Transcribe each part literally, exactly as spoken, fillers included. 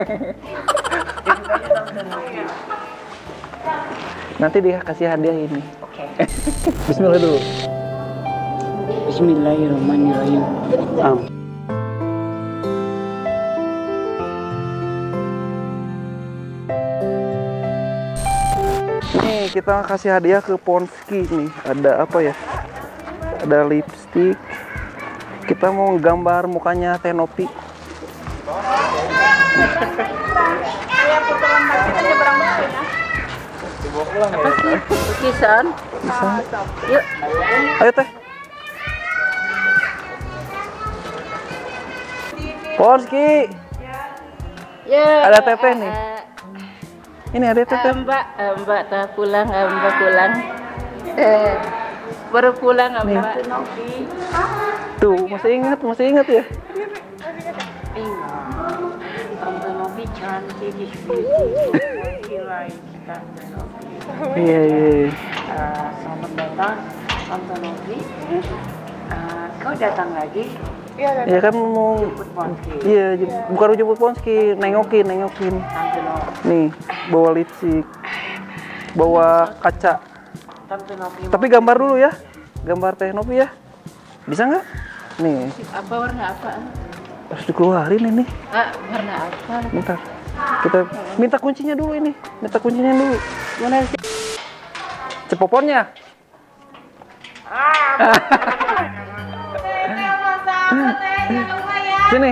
Nanti dia kasih hadiah ini. Oke. Bismillah dulu. Bismillahirrahmanirrahim. Um. Nih kita kasih hadiah ke Ponsky nih. Ada apa ya? Ada lipstick. Kita mau gambar mukanya Tenopi. Lukisan. Yuk. Ayo teh. Ponsky. Ya. Ada teteh nih. Ini ada teteh. Mbak, Mbak tak pulang, Mbak pulang. Eh, baru pulang Mbak. Tuh, masih ingat, masih ingat ya? Tante Novi cantik, Iya, iya. Selamat datang, Tante Novi. Uh, kau datang lagi? Ya kan mau, iya, bukan jemput Ponsky, nengokin, nengokin. Tante Novi. Nih, bawa lipstick, bawa kaca. Tante Novi. Tapi gambar dulu ya, gambar Teh Novi ya. Bisa nggak? Nih. Apa warna apa? Harus dikeluarin ini. Ah, warna apa? Bentar. Kita minta kuncinya dulu ini. Minta kuncinya dulu. Mana sih? Cepoponnya. Sini.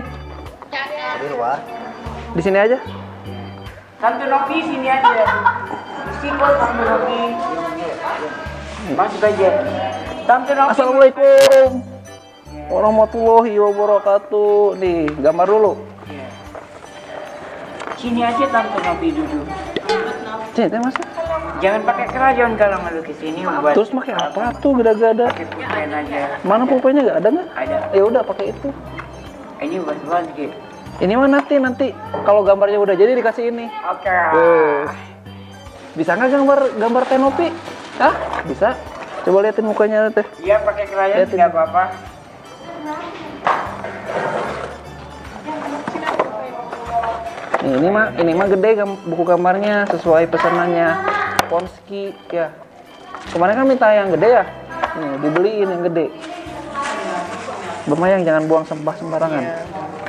Di sini aja. Tante Novi sini aja. Isi kok Tante Novi. Masuk aja. Tante Novi. Assalamualaikum warahmatullahi wabarakatuh. Nih, gambar dulu. Sini aja Tante Novi duduk. Sini, teh masuk. Jangan pakai krayon kalau ngelukis ini buat. Terus pakai apa tuh gada-gada? Pakai pulpen aja. Mana pulpennya nggak ada nggak? Ada. Ya udah pakai itu. Ini buat buat gitu. Ini mah nanti nanti kalau gambarnya udah jadi dikasih ini. Oke. Eh, Bisa nggak gambar gambar Tenopi? Hah? Bisa. Coba liatin mukanya teh. Iya pakai krayon Liatin. nggak apa-apa. Nih, ini mah ini mah gede gam, buku gambarnya sesuai pesanannya Ponsky ya. Kemarin kan minta yang gede ya. Nih, dibeliin yang gede. Bermayang jangan buang sampah sembarangan. Iya.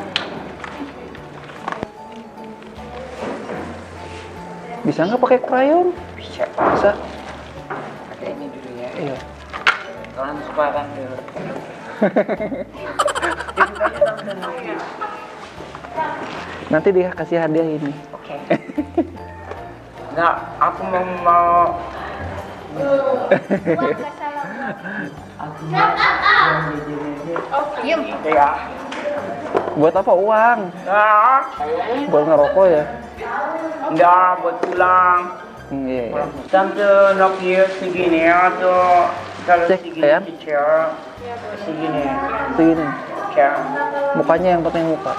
Bisa nggak pakai krayon? Bisa. Bisa. Pakai ini dulu ya. Iya. Transparan dulu. Nanti dia kasih hadiah ini. Oke. Nggak, aku mau mau. Aku mau. Diam. Ya. Buat apa uang? Nggak. Buat ngerokok ya? Nggak, buat pulang. Hmm, iya, iya. Tante Novi segini atau kalau Cek, segini sayang. kecil segini. Segini. Oke. Mukanya yang penting muka.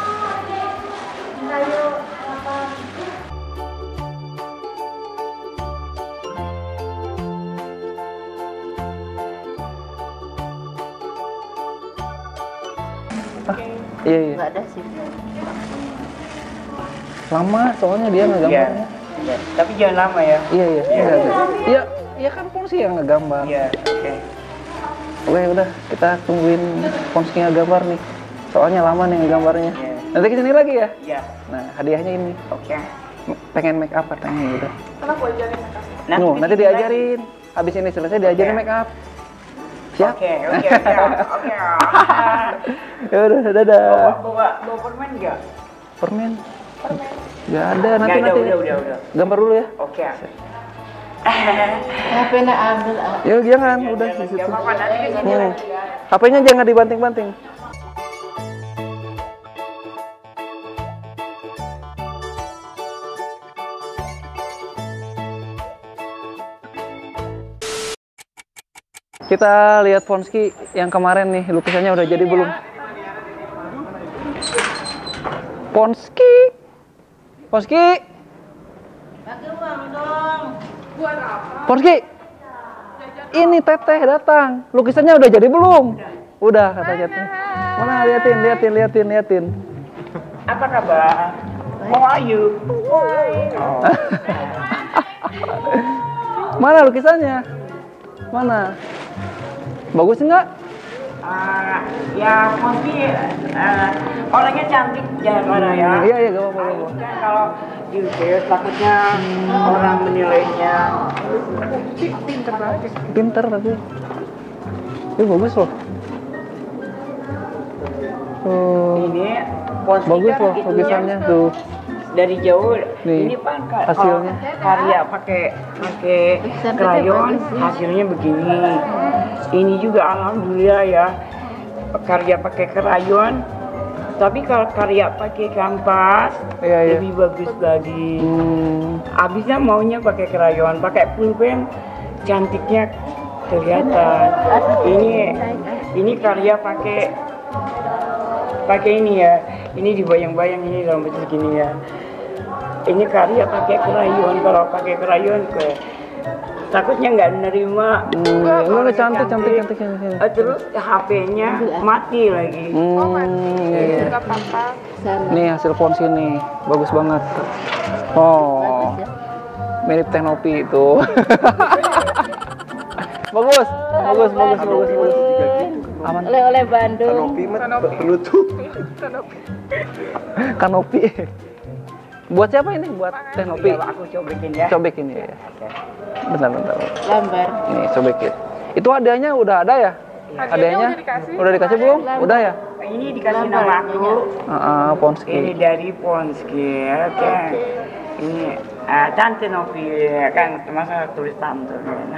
Ah, iya, iya. Nggak ada sih. Lama soalnya dia ngegambarnya. Iya. Iya. Tapi jangan lama ya. Iya, iya. Iya. Iya, iya. Iya, iya kan Ponsky yang ngegambar. Iya. Oke. Oke, udah kita tungguin Ponsky ngegambar nih. Soalnya lama nih ngegambarnya. Iya. Nanti kesini lagi ya. Iya. Nah, hadiahnya ini. Oke. Pengen make up katanya udah. Kenapa ajarin make up? Nuh, nanti kesini lagi. diajarin. Habis ini selesai diajarin Oke. make up. Siap? Oke, oke, oke. Oke. Ya udah, dadah. Bawa bawa bawa permen nggak? Permen. Gak ada, nanti Nggak ada, nanti. udah, udah, udah. Gambar dulu ya. Oke. H P nak ambil. Ya jangan, udah di situ. Gak apa-apa, nanti kesini Hmm. lagi ya. H P-nya jangan dibanting-banting. Kita lihat Ponsky yang kemarin nih, lukisannya udah jadi belum? Ponsky, Ponsky, Ponsky, ini Teteh datang. Lukisannya udah jadi belum? Udah katanya. Mana liatin, liatin, liatin, liatin. Apa kabar? How are you? Mana lukisannya? Mana? Bagus nggak? Uh, ya mungkin uh, orangnya cantik ya Clara ya. Iya iya gak apa-apa. Gak apa-apa. Kan kalau di U T S takutnya orang menilainya pinter banget. Pinter tapi. Ini bagus loh. Oh, Ini bagus loh lukisannya tuh. Dari jauh Nih, ini pakai hasilnya. karya pakai pakai krayon hasilnya begini. Ini juga alhamdulillah ya karya pakai krayon. Tapi kalau karya pakai kanvas Iya, iya. lebih bagus lagi. Hmm, Abisnya maunya pakai krayon, pakai pulpen cantiknya kelihatan. Ini ini karya pakai pakai ini ya. Ini dibayang-bayang ini dalam bentuk gini ya. Ini karya pakai krayon. Kalau pakai krayon ke takutnya nggak nerima. hmm, enggak cantik cantik cantik cantik. Eh, terus H P-nya mati lagi. Hmm, iya, iya. Nggak apa-apa. Nih hasil ponsi nih, bagus banget. Oh, mirip Teknopi itu. bagus, bagus, bagus, bagus, bagus. Aman. Oleh-oleh Bandung. Kanopi mah penutup. Kanopi. Buat siapa ini? Buat Teknopi. Iya, aku cobekin ya. Cobekin ya. Bentar, bentar. Lambar. Nih, cobekin. Itu hadiahnya udah ada ya? Hadiahnya udah dikasih. udah dikasih belum? Udah ya? Ini dikasih nama aku. Heeh, Ponski. Ini dari Ponski, oke. Ini ah, Tante Novi kan, masa tulis tante.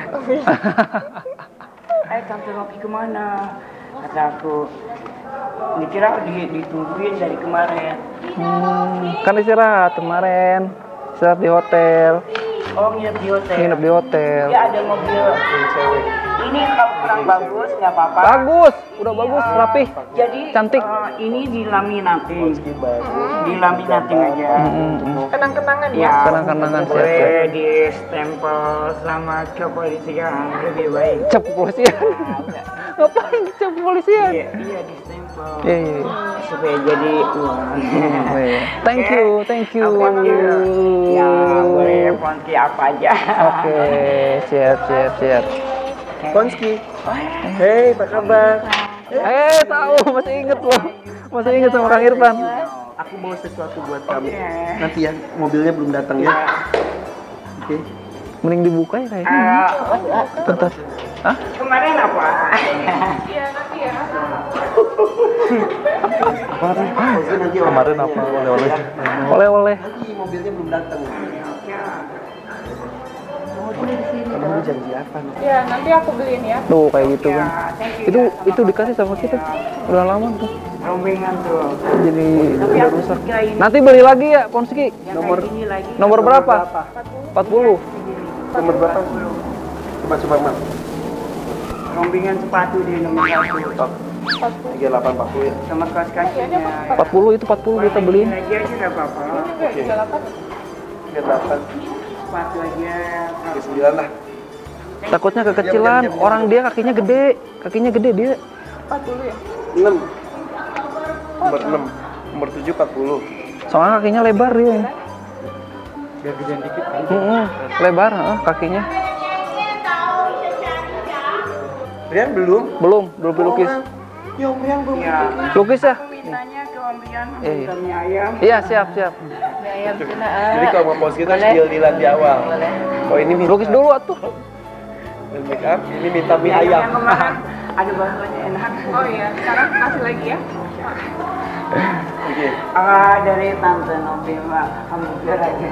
Eh, Tante Novi kemana? Kata aku. Dikira di, ditungguin dari kemarin. Hmm, kan istirahat kemarin. Istirahat di hotel. Oh, nginep di hotel. Nginep di hotel. Ya ada mobil cewek. Ini kalau kurang bagus nggak apa-apa. Bagus, udah bagus, rapih. Jadi Cantik. eh, ini dilaminating. Dilaminating aja. Hmm, Kenang-kenangan ya. Ya, Kenang-kenangan, siap, boleh siap. di stempel sama kepolisian lebih baik. Cap kepolisian. Nah, udah. Ngapain cap kepolisian? Iya, iya di stempel. Iya, iya, iya. Supaya jadi uang. Oh, iya. Thank you, thank you. Thank you. Ya, boleh Ponski apa aja. Oke, siap, siap, siap. Ponski. Hei, apa kabar? Eh, tahu, masih inget loh. Masih inget sama Kang Irfan. Aku bawa sesuatu buat kamu. Oke. Nanti ya, mobilnya belum datang ya. Oke. Mending dibuka ya kayaknya. Eh, Bentar. Hah? kemarin apa? Iya, nanti ya. Ponski nanti kemarin apa? Oleh-oleh. Oleh-oleh. Nanti mobilnya belum datang. Kamu janji apa? Nok? Iya, nanti aku beliin ya. Tuh kayak gitu kan. Ya, thank you Itu ya, sama itu dikasih sama kita. Udah lama tuh. rombongan tuh. Jadi Tapi udah aku rusak. suka ini. Nanti beli lagi ya Ponski. Yang Nomor kayak gini lagi. nomor berapa? empat puluh. Nomor berapa? Coba coba Mak. Rombongan sepatu di nomor satu. tiga delapan empat puluh ya. Sama kaos kakinya. empat puluh itu empat puluh kita beliin. Lagi aja nggak apa-apa. Oke. tiga delapan. Sepatu aja. Oke, sembilan lah. Takutnya kekecilan, orang dia kakinya gede, kakinya gede dia. empat puluh ya. enam. Nomor enam. Nomor tujuh empat puluh. Soalnya kakinya lebar dia. Biar gedean dikit. Mm-mm, lebar heeh, kakinya. Rian belum? Belum, belum dilukis. Ya, Om Rian belum. Ya. Lukis ya? Mintanya ke Om Rian, Iya, iya. minta mie ayam. Iya, siap, siap. Ayam cina. Jadi kalau mau pos kita harus deal-dealan di awal. Oh ini minta Lukis dulu atuh. dan make up, ini minta mie Yang ayam. kemarin ada baksonya enak. Oh iya, sekarang kasih lagi ya. Oke. Ah, dari Tante Novi, Mak. Hamburger aja.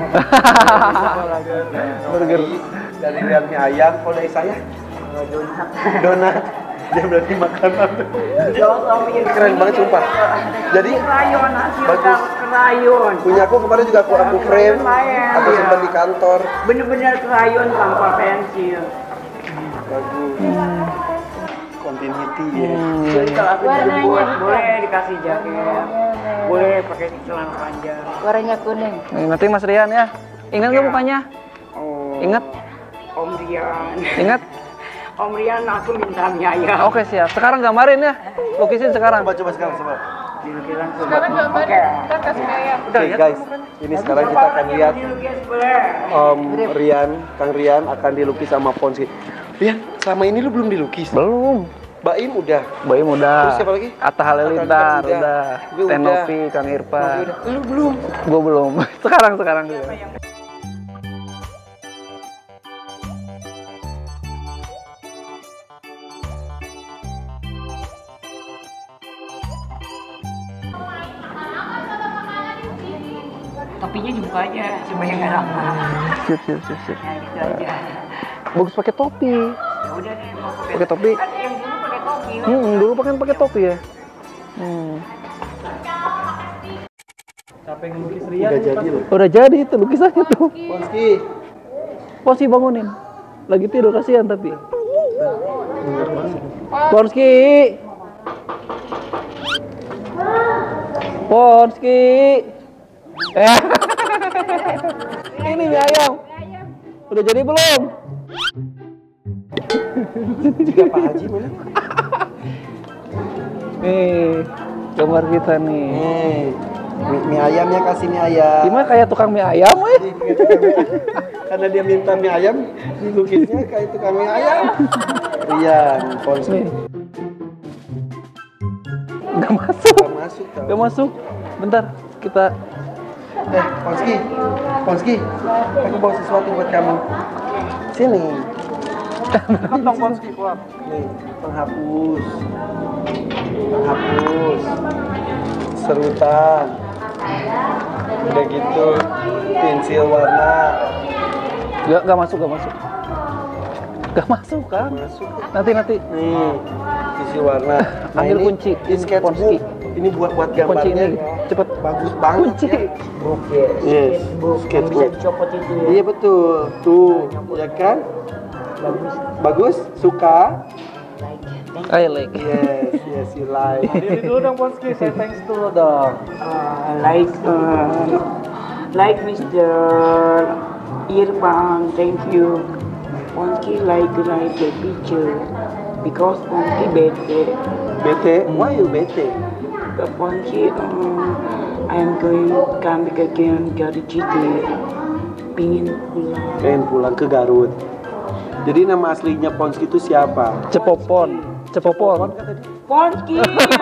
Burger dari Rian mie ayam. Kalau dari saya Donat. donat. Dia berarti makanan. Keren banget sumpah. Jadi Krayon, hasil bagus. krayon. punya aku kemarin juga aku aku frame, aku simpan di kantor. Bener-bener krayon tanpa pensil. Bagus. Continuity ya. Jadi kalau aku Warnanya buat, hitam. boleh dikasih jaket, boleh pakai celana panjang. Warnanya kuning. Nih, nanti Mas Rian ya. Ingat nggak mukanya? Oh, Ingat, Om Rian. ingat. Om Rian, aku minta mie ayam. Oke siap. Sekarang gambarin ya. Lukisin sekarang. Coba coba sekarang coba. Dilukis langsung. Sekarang gambarnya kita kasih ayam. Oke guys, ini sekarang kita akan lihat Dilukis boleh. Om Rian, Kang Rian akan dilukis sama Ponski. Rian, selama ini lu belum dilukis? Belum. Baim udah. Baim udah. Terus siapa lagi? Atta Halilintar Atta udah. Gue udah. Tenovi, Kang Irfan. Udah. Lu belum? Gue belum. Sekarang sekarang dulu. Topinya dibuka aja supaya nggak lama. Siap siap siap siap. Nah, gitu aja. Bagus pakai topi. Ya udah deh mau pakai Pakai topi. Kan yang dulu pakai topi. Hmm, dulu pakai pakai topi ya. Hmm. Capek ngelukis Rian. Udah jadi loh. Udah jadi itu lukisannya tuh. Ponski. Ponski bangunin. Lagi tidur kasihan tapi. Ponski. Ponski. Eh. Ini mie ayam. Udah jadi belum? Juga Pak Haji mana? Nih, gambar kita nih. Nih, mie, mie ayamnya kasih mie ayam. Gimana kayak tukang mie ayam, eh? Karena dia minta mie ayam, dilukisnya kayak tukang mie ayam. Rian, Ponski. Nih. Gak masuk. Gak masuk tau. Gak masuk. Bentar, kita. Eh, Ponski, Ponski, aku bawa sesuatu buat kamu. Sini. Potong Ponski, kuat. Nih, penghapus. Penghapus. Serutan. Udah gitu, pensil warna. Gak, gak masuk, gak masuk. Gak masuk kan? Masuk. Nanti nanti. Nih, pensil warna. Nah, Ambil ini- kunci, ini sketchbook. Ponski. Ini buat buat Kunci gambarnya. ini, cepet. Bagus banget. Kunci. Ya. Oke. Yes, Sketchbook. Yang bisa sketchbook. dicopot itu ya. Iya betul. Tuh, ya kan? Bagus. Bagus? Suka? I like. Yes, yes, you like. Diri dulu dong Ponski, saya thanks dulu dong. Uh, like uh, like Mister Irfan, thank you. Ponski like like the picture because Ponski bete. Bete? Why you bete? The Ponski, um, I am going come back again Garut City. Pingin pulang. Pengen pulang ke Garut. Jadi nama aslinya Ponski itu siapa? Cepopon. Cepopon. Ponski.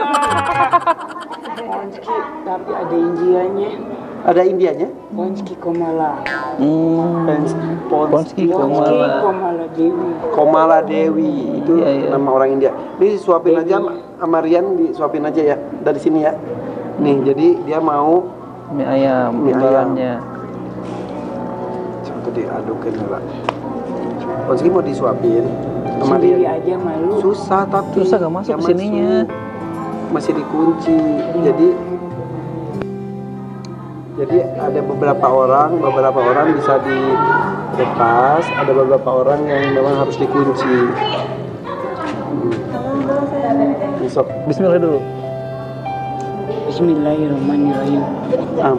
Ponski, tapi ada Indianya. Ada Indianya? Ponski Komala. Hmm. Pons- Ponski Ponski Komala. Komala Dewi. Komala Dewi. Itu Iya, iya. nama orang India. Ini suapin Dewi. aja sama Rian, disuapin aja ya dari sini ya. Nih, jadi dia mau Mie ayam, Mie ayam. imbalannya. coba diadukin lah. Ponski mau disuapin sama Sendiri Rian. aja malu. Susah tapi Susah, gak masuk nggak kesininya. masuk. Masih dikunci. Jadi jadi ada beberapa orang, beberapa orang bisa dilepas, ada beberapa orang yang memang harus dikunci. Hmm. Besok. Bismillah dulu. Bismillahirrahmanirrahim. Am.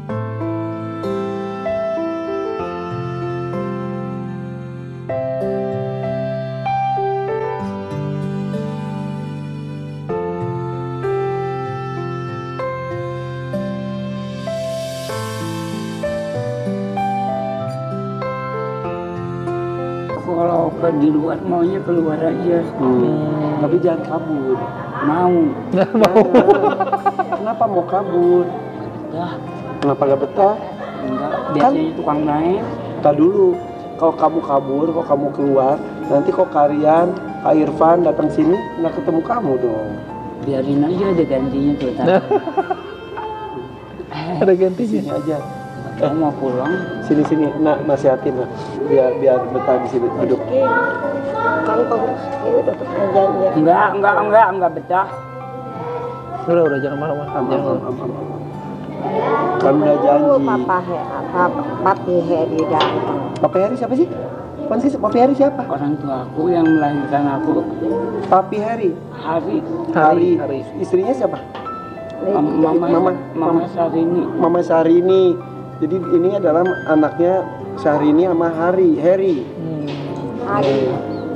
Kalau ke di luar maunya keluar aja. Hmm. Tapi jangan kabur. Mau. Nggak mau. Kenapa mau kabur? Dah. Kenapa gak betah? Enggak. Biasanya tukang naik. Kita dulu. Kalau kamu kabur, kalau kamu keluar, nanti kok Karian, Kak Irfan datang sini, nggak ketemu kamu dong. Biarin aja ada gantinya tuh. Tadi. Ada Di gantinya. sini aja. Kamu mau pulang? Sini sini, nak nasihatin lah. Biar biar betah di sini. Duduk. Kan pengurus ini udah perjanjian. Enggak, enggak, enggak, enggak betah. Udah, udah jangan marah-marah. Am, am, Jangan. am, am, am. Kan udah janji. Papa he, apa, papi Heri datang. Papi Heri siapa sih? Pan sih Papi Heri siapa? Orang tua aku yang melahirkan aku. Papi Heri. Hari. Hari, hari. Istrinya siapa? Mam- Mama, Mama, Mama Mama. Sarini. Mama Syahrini. Jadi ini adalah anaknya Syahrini sama Hari, Heri. Hmm. Hari,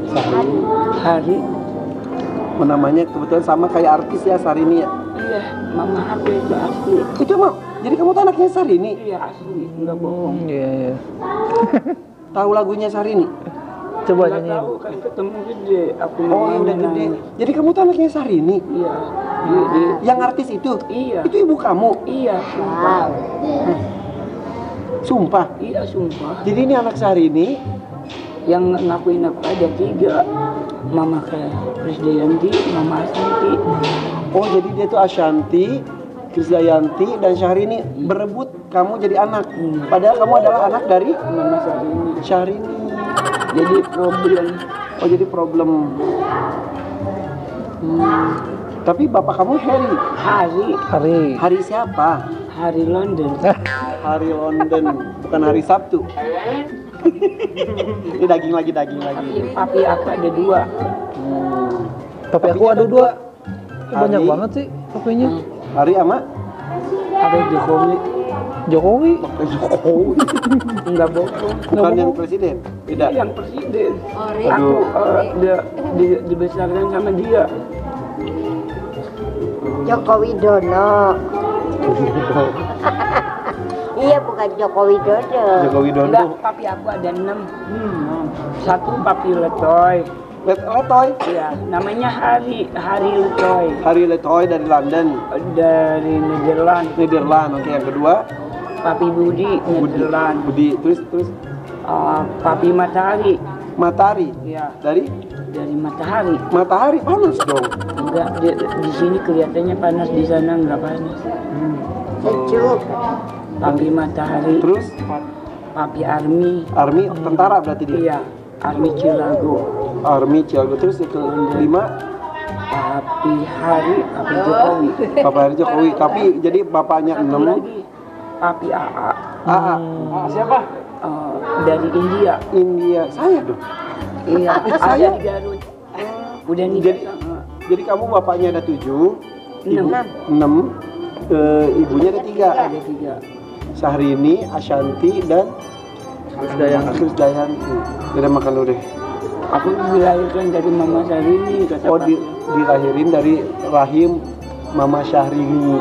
Hari. Namanya kebetulan sama kayak artis ya, Syahrini ya. Iya. Mama aku itu asli. Itu emang, jadi kamu tuh anaknya Sarini? Iya asli, nggak bohong. Iya, iya. Tahu lagunya Sarini? Coba Nggak nyanyi. tahu kan ketemu gede. Aku Oh, yang udah nyanyi. gede. Jadi kamu tuh anaknya Sarini? Iya. Di, di, Yang artis itu? Iya. Itu ibu kamu? Iya, sumpah. Sumpah? Iya, sumpah. Jadi ini anak Sarini? Yang ngakuin aku ada tiga. Mama Krisdayanti, Mama Ashanti. Oh, jadi dia tuh Ashanti, Krisdayanti, dan Syahrini berebut kamu jadi anak. Padahal kamu adalah anak dari Mama Syahrini. Syahrini. Jadi problem. Oh, jadi problem. Hmm. Tapi bapak kamu Harry. Hari, Hari. Hari siapa? hari London. Hari London, bukan hari Sabtu. Ini daging lagi, daging lagi. Papi aku ada dua. Hmm. Tapi aku ada dua. Banyak Hari. banget sih kopinya. Hari ama? Ada Jokowi. Jokowi. Jokowi. Enggak bohong. Bukan yang presiden? Tidak. Yang presiden. Aku Aduh. eh, dia, di- dibesarkan sama dia. Joko Widodo. Iya, bukan Joko Widodo. Joko Widodo. Enggak, papi aku ada enam. Hmm. Satu papi Letoy. Let Letoy. Iya, namanya Hari, Hari Letoy. Hari Letoy dari London, Dari Nederland. Nederland. Oke, yang kedua Papi Budi, Budi. Nederland. Budi. Terus terus Eh, papi Matahari. Matahari. Iya, Dari dari Matahari. matahari panas dong. Enggak, di, di sini kelihatannya panas, di sana enggak panas. Sejuk. Papi Matahari. Terus Papi Army. Army tentara berarti dia. Iya, Army Cilago. Army Ciago. Terus yang kelima Papi Hari, Papi Jokowi. Bapak Hari Jokowi. Tapi jadi bapaknya Satu enam. lagi, Papi A A. A A. Siapa? Dari India. India. Saya dong. Iya, ada Saya? di Garut. Udah nikah Jadi sama jadi kamu bapaknya ada tujuh, ibu Enam. enam, eh, ibunya ada tiga. ada tiga. Syahrini, Ashanti, dan Krisdayanti. Krisdayanti. Udah makan dulu deh. Aku dilahirkan dari Mama Syahrini, kata Oh, Pak. di, dilahirin dari rahim Mama Syahrini.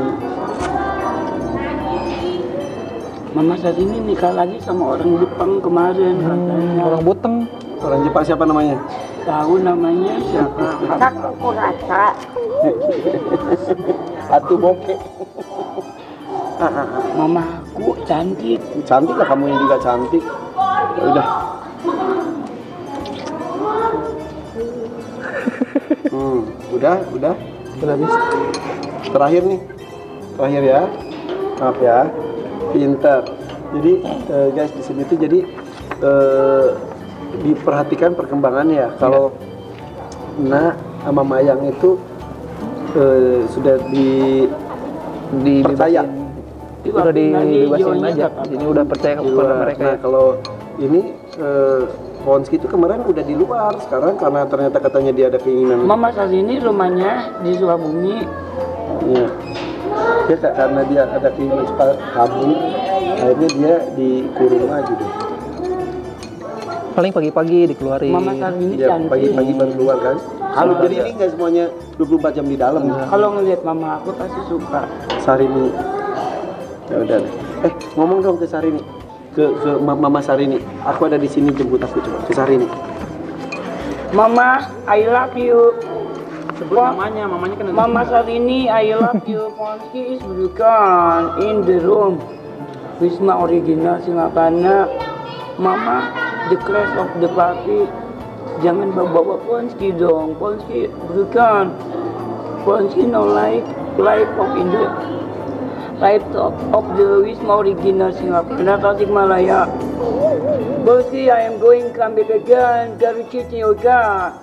Mama Syahrini nikah lagi sama orang Jepang kemarin katanya. Orang Buteng. Orang Jepang siapa namanya? Tahu namanya siapa? Kakak kurasa. Satu bokeh. Ah, ah, ah. Mama aku cantik. Cantik lah kamu yang juga cantik. Ya udah. Hmm, udah, udah. Udah habis. Terakhir nih, terakhir ya. Maaf ya, pinter. Jadi eh, guys di sini tuh jadi eh, diperhatikan perkembangannya ya. Kalau Nak sama Mayang itu eh, sudah di percaya. Udah dibebasin Jonya aja. kata- Ini udah percaya Di kepada luar. mereka Nah ya. kalau ini eh, Ponski itu kemarin udah di luar, sekarang karena ternyata katanya dia ada keinginan. Mama Syahrini rumahnya di Sukabumi. Iya. Dia ka- karena dia ada keinginan suka kabur, akhirnya dia dikurung lagi deh. Paling pagi-pagi dikeluarin. Mama Syahrini Dia cantik. pagi-pagi baru keluar kan. Halo, jadi ini nggak semuanya dua puluh empat jam di dalam. Kalau ngelihat mama aku pasti suka. Sarini. Ya udah. deh. Eh, ngomong dong ke Sarini. Ke ke Ma- Mama Sarini. Aku ada di sini, jemput aku coba ke Sarini. Mama, I love you. Sebut namanya, mamanya kan Mama Syahrini, I love you. Ponski is bukan in the room. Wisma original Singapana. Mama, the class of the party. Jangan bawa-bawa Ponski dong. Ponski bukan. Ponski no like life of Indo. Life of, of the Wisma original Singapura Tasikmalaya. Ponski, I am going come back again. Garuciti Yoga.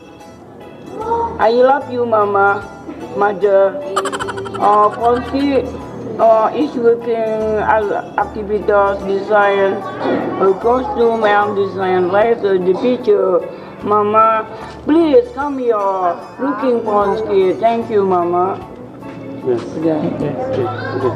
I love you, Mama, Mother. Uh, Ponski uh, is working as activities design, a costume and design later the picture. Mama, please come here. Looking Ponski. Thank you, Mama. Yes. Udah. Oke.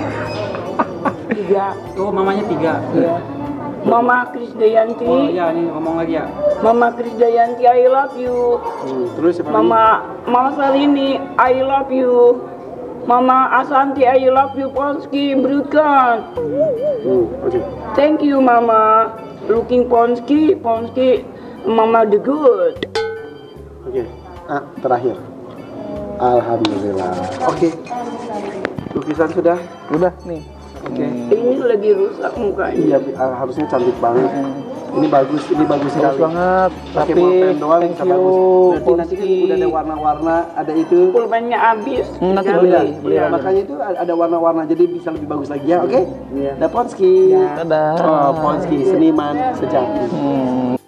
Tiga. Oh, mamanya tiga. Ya. Mama Krisdayanti. Oh iya, nih ngomong lagi ya. Mama Krisdayanti, I love you. Hmm, terus siapa lagi? Mama, Mama Syahrini, I love you. Mama Asanti, I love you, Ponsky, berikan. Hmm, oke. Thank you, Mama. Looking Ponsky, Ponsky, Mama the good. Oke. Ah, terakhir. Alhamdulillah. Oke. Lukisan sudah? Udah nih. Oke. Ini lagi rusak mukanya. Iya, ah, harusnya cantik banget. Ini bagus, ini bagus Bagus sekali. banget. Pakai Tapi bolpen doang thank bisa you, bagus. Berarti nanti kan Ponsky. udah ada warna-warna, ada itu. Pulpennya habis. Hmm, nanti Jangan. beli, Udah, beli iya, lagi. makanya itu ada warna-warna jadi bisa lebih bagus lagi ya, oke? Iya. Ada Ponsky. Dadah. Oh, Ponsky, seniman sejati. Hmm.